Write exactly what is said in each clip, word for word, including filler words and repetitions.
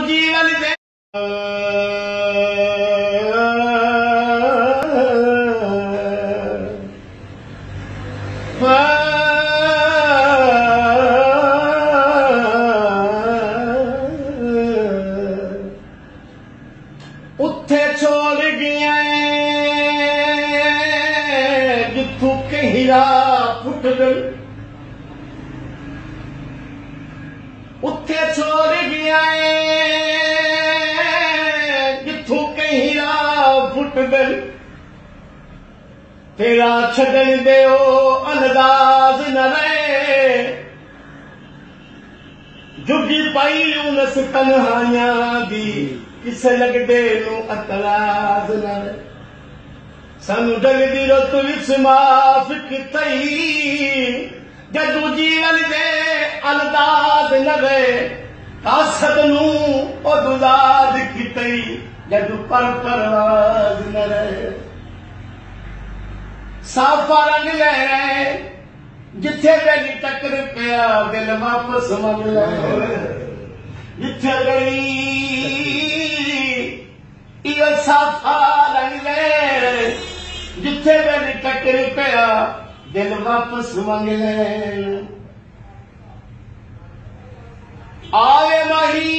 दूजी गल दे उत्थे छोड़ गया जिथू कहिरा फुट गई उत्थे छोड़ गया जिथू कहिरा फुट गई तेरा छड़न दे ओ अंदाज न रहे जुगी पाई उनस तन्हाइया दी किसे लगदे नू अतराज न रहे सानू डलदी रुत विच माफ कितई जदू जीवन दे अंदाज न रहे कासद नू ओ दुदाद कितई जदू पर परवाज न रहे साफा रंग ले रहे जिथे वेली टक्कर पिया दिल वापस मंग ले जिथे गई इहो साफा रंग ले जिथे वेली टक्कर पिया दिल वापस मंग ले आवे माही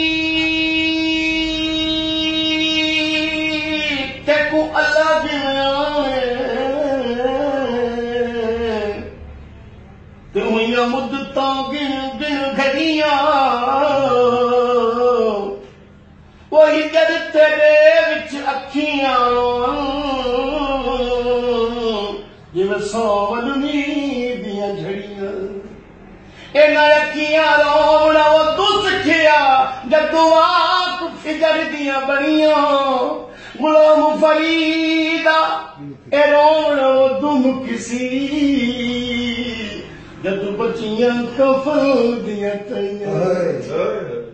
तेकू अल्लाह जिम्मे तुइया मुद्दतां गिन गिन घड़ियां वही जद तेरे विच अखियां जिवें सोवनी दियां झड़ियां इन्हां अखियां रोवना वो तू सिखिया जदू आंख फिजर दियां बनियां गुलाम फरीदा ए रोवना वो दुम किसी जदू बचियां कफल दियां तैयां